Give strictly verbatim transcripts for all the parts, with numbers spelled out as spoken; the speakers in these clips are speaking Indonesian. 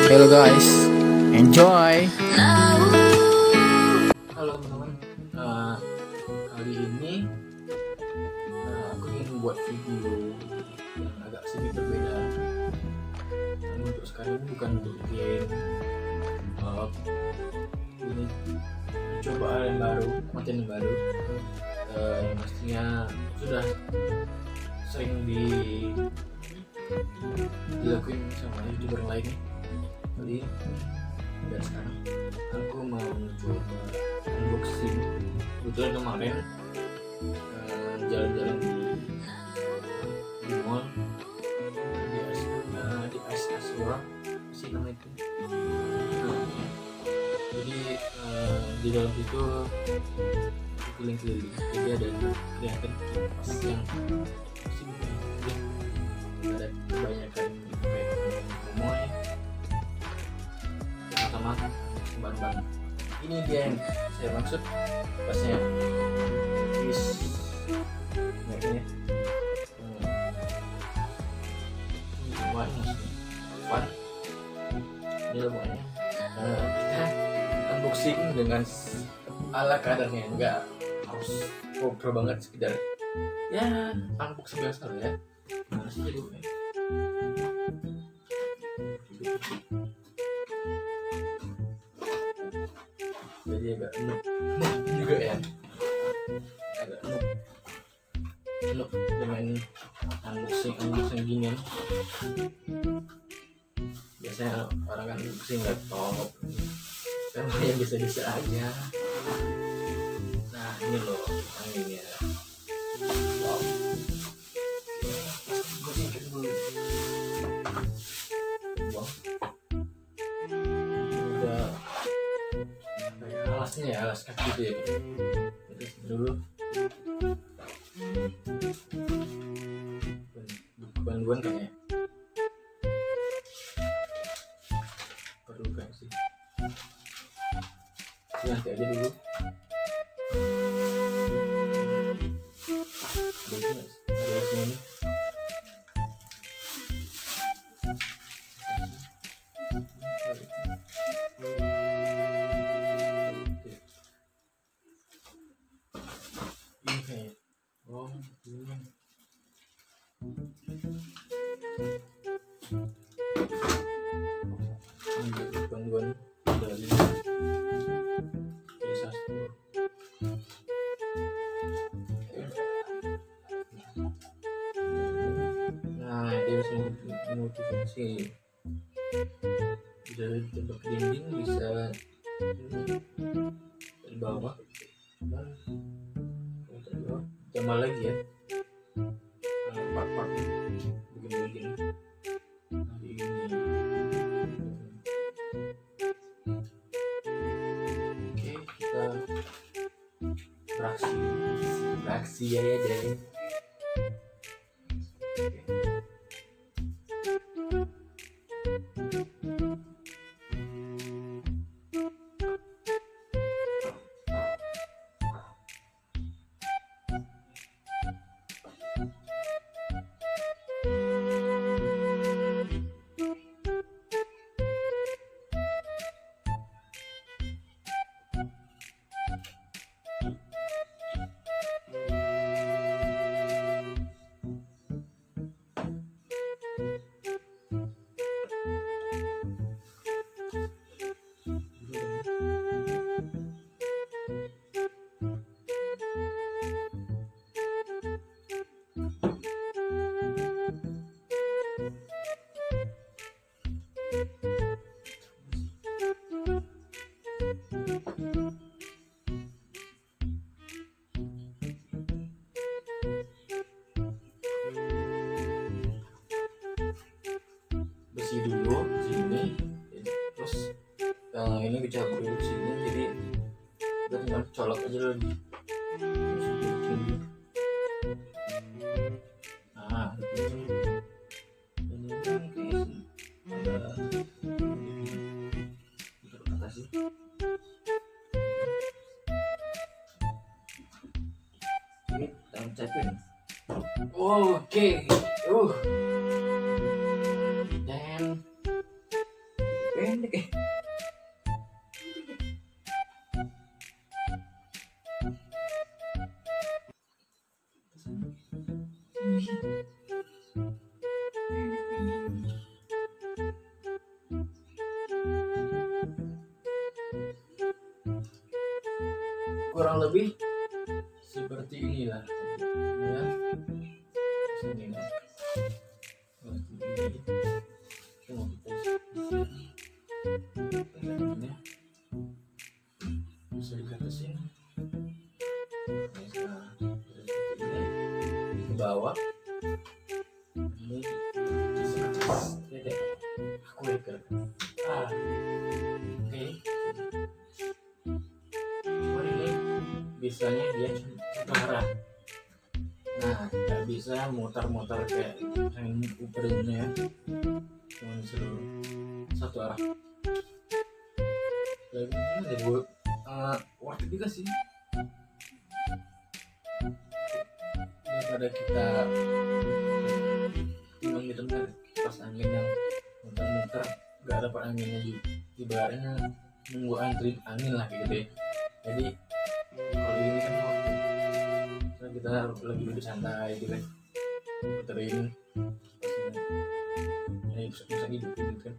Hello guys, enjoy. Halo teman-teman, uh, kali ini uh, aku ingin membuat video yang agak sedikit berbeda. Dan untuk sekarang ini bukan untuk bikin uh, ini coba yang baru, konten yang baru. Uh, yang pastinya sudah sering di dilakuin sama youtuber lain. Kali dan sekarang aku mau mencoba unboxing. Kebetulan kemarin uh, jalan-jalan di, di mall di As uh, di As Asura sih namanya itu. Nah, jadi uh, di dalam itu keliling-keliling, jadi ada kelihatan kipas yang masih ada kebanyakan kayak momoy sama bahan-bahan. Ini dia yang saya maksud pasnya is ini buat buat ini loh pokoknya. Nah, kita unboxing dengan ala kadarnya, enggak harus pro banget, sekedar ya unboxing biasa ya. Mana sih dulu ya. Jadi agak enak juga ya, agak enak enak dengan unboxing unboxing ginian. Biasanya orang kan unboxing laptop kan yang bisa-bisa aja. Nah ini loh anginnya. Wow, gue singkat dulu. Wow, udah kayak alasnya ya, alas kaki gitu ya. Terus dulu bantuan kayaknya perlu kan sih. Ini nanti aja dulu. Ada sini. Ini kayak oh ini. Ini bantuan dari desa. Nah dia bisa notifikasi, bisa ditembak dinding, bisa dari bawah dan dari bawah tambah lagi ya part-part begini-begini. Nah ini oke, kita beraksi beraksi ya ya deh. Bersih dulu sini, terus yang ini dicabut dulu sini, jadi kita tinggal colok aja lagi. Nah ini kan kayak ada untuk atas sih. Ini kita cepin. Oke, uh dan oke, pendek ya. Kurang lebih seperti inilah ya. Sini ya. Bisa dikatasin ke bawah ini dede aku ikat ah oke okay. Cuman ini bisanya dia satu arah, nah nggak bisa muter-muter kayak yang upernya ya, cuma seluruh satu arah. Lagi ini ada gue uh, worth it juga sih daripada kita timbang di tempat pas angin yang muter-muter nggak dapat anginnya di ibaratnya nunggu antri angin lah gitu ya. Jadi kalau ini kan waktu nah, kita lagi duduk santai gitu kan, muterin ini bisa hidup gitu kan,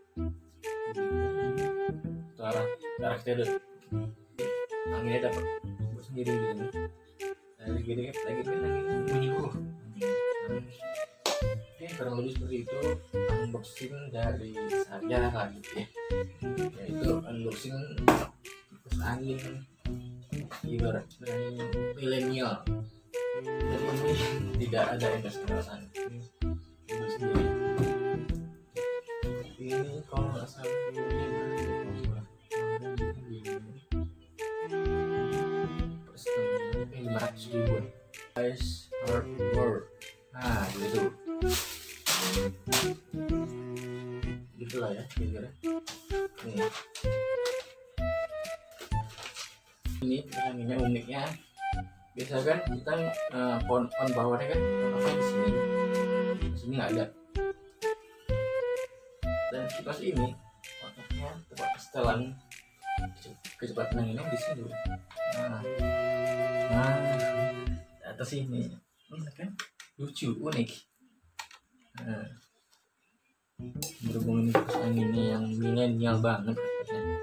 arah arah kita ada anginnya dapat sendiri gitu kan. Nah lagi gini lagi kan anginnya menyuruh. Oke, kurang lebih seperti itu unboxing dari saya lah gitu ya, yaitu unboxing kipas angin ibarat dari milenial. Jadi ini tidak ada investasi itu sendiri. Ini kalau nggak salah lima ratus ribuan guys, hard work. Nah gitu gitulah ya kira-kira. Nih ini anginnya uniknya biasa kan kita uh, pon pon bawahnya kan apa di sini di sini nggak ada, dan kipas ini otaknya tempat setelan kecepatan anginnya di sini. Nah nah atas sini ini kan lucu unik. Nah, berhubung ini kipas anginnya yang milenial banget katanya.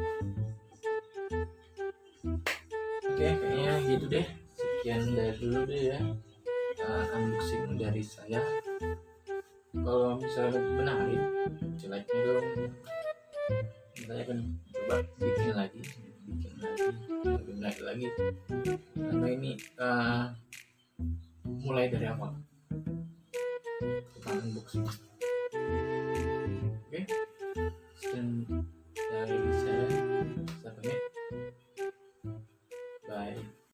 Oke, kayaknya gitu deh. Sekian dari dulu deh ya uh, unboxing dari saya. Kalau misalnya menarik, like-nya dong. Saya akan coba bikin lagi, bikin lagi, lebih menarik lagi. Karena ini uh, mulai dari awal. Kita unboxing. Oke, sekian dari saya. Saya pamit.